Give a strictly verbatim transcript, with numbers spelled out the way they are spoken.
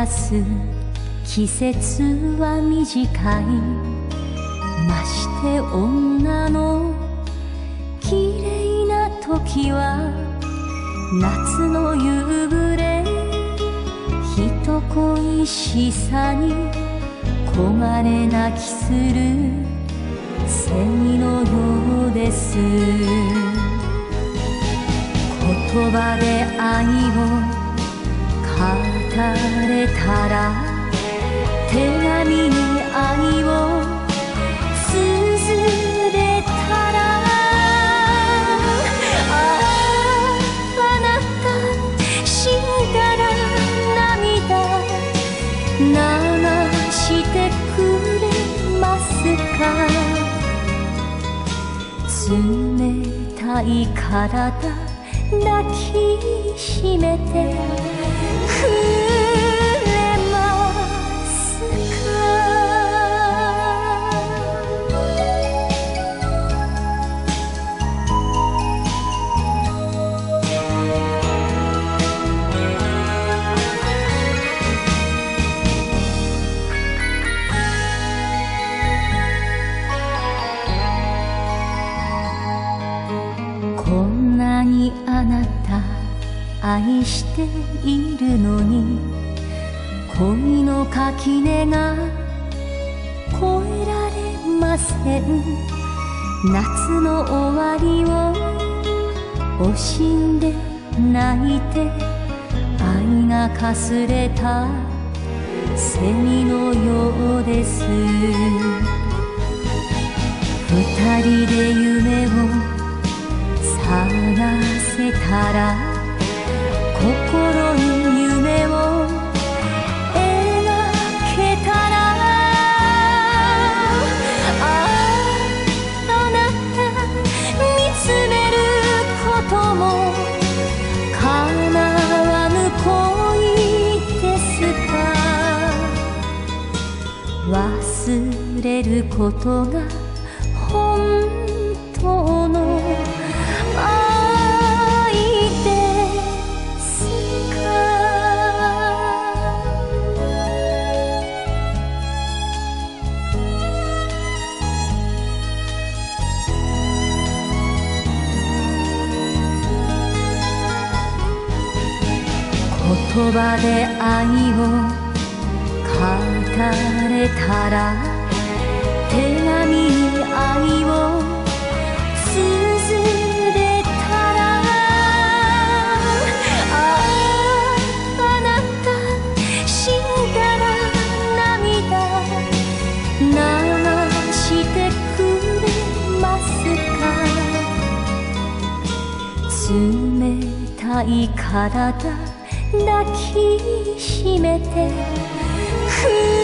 らす季節は短い。まして女の綺麗な時は夏の夕暮れ。人恋しさに焦がれ泣きする蝉のようです。言葉で愛を語れたら手紙に愛を綴れたら、あああなた死んだら涙流してくれますか。冷たい体抱きしめてくれますか。こんなにあなた愛しているのに、恋の垣根が越えられません。夏の終わりを惜しんで泣いて愛がかすれた蝉のようです。二人で夢を探せたら心に夢を描けたら、あああなた見つめることも叶わぬ恋ですか。忘れることが本当の愛ですか。言葉で愛を語れたら手紙に愛を綴れたら、あああなた死んだら涙流してくれますか。冷たい体抱きしめてく